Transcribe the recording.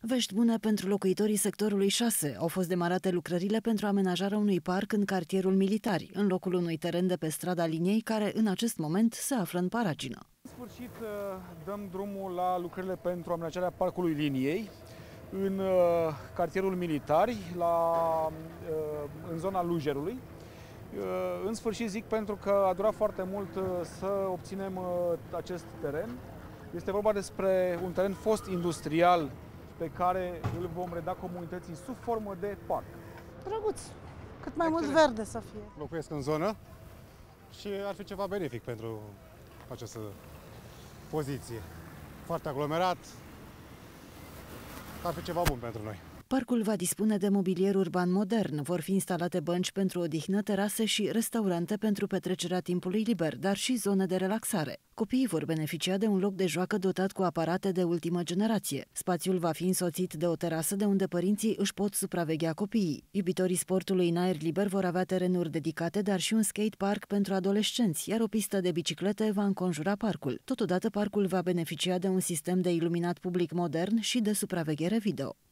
Vești bune pentru locuitorii sectorului 6. Au fost demarate lucrările pentru amenajarea unui parc în cartierul Militari, în locul unui teren de pe strada Liniei, care în acest moment se află în paragină. În sfârșit dăm drumul la lucrările pentru amenajarea parcului Liniei în cartierul Militari, în zona Lujerului. În sfârșit zic pentru că a durat foarte mult să obținem acest teren. Este vorba despre un teren fost industrial pe care îl vom reda comunității sub formă de parc. Drăguț, cât mai mult verde să fie. Locuiesc în zonă și ar fi ceva benefic pentru această poziție. Foarte aglomerat, ar fi ceva bun pentru noi. Parcul va dispune de mobilier urban modern, vor fi instalate bănci pentru odihnă, terase și restaurante pentru petrecerea timpului liber, dar și zone de relaxare. Copiii vor beneficia de un loc de joacă dotat cu aparate de ultimă generație. Spațiul va fi însoțit de o terasă de unde părinții își pot supraveghea copiii. Iubitorii sportului în aer liber vor avea terenuri dedicate, dar și un skatepark pentru adolescenți, iar o pistă de biciclete va înconjura parcul. Totodată, parcul va beneficia de un sistem de iluminat public modern și de supraveghere video.